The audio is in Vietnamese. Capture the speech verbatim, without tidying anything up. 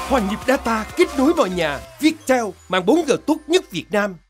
Hòa nhịp data kết nối mọi nhà. Viettel, mạng bốn G tốt nhất Việt Nam.